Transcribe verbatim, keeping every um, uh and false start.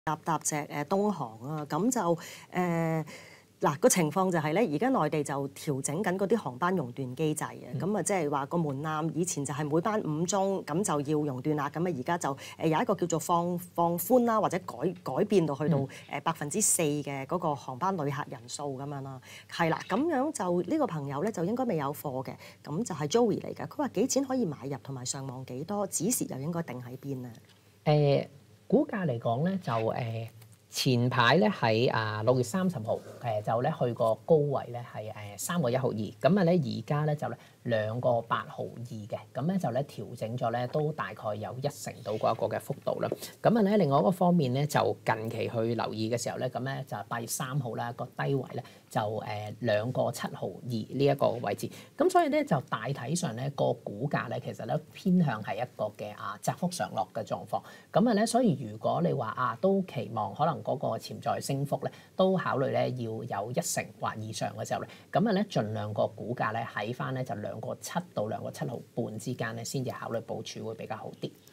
搭搭隻誒東航啊，咁就誒嗱個情況就係咧，而家內地就調整緊嗰啲航班熔斷機制嘅，咁啊即係話個門檻以前就係每班五宗，咁就要熔斷啦，咁啊而家就誒有一個叫做放放寬啦，或者改改變到去到誒百分之四嘅嗰個航班旅客人數咁樣啦，係啦，咁樣就呢個朋友咧就應該未有貨嘅，咁就係 Joey 嚟嘅，佢話幾錢可以買入同埋上網幾多，指示又應該定喺邊啊？ 誒股價嚟講咧，就誒前排咧喺啊六月三十號誒就咧去個高位咧係誒三個一毫二，咁啊咧而家咧就咧兩個八毫二嘅，咁咧就咧調整咗咧都大概有一成到嗰一個嘅幅度啦。咁啊咧另外一個方面咧就近期去留意嘅時候咧，咁咧就八月三號啦個低位咧就誒兩個七毫二呢一個位置，咁所以咧就大體上咧個股價咧其實咧偏向係一個嘅啊窄幅上落嘅狀況。咁啊咧，所以如果你話啊都期望可能嗰個潛在升幅咧，都考慮咧要有一成或以上嘅時候咧，咁啊咧盡量個股價咧喺翻咧就兩個七到兩個七毫半之間咧，先至考慮部署會比較好啲。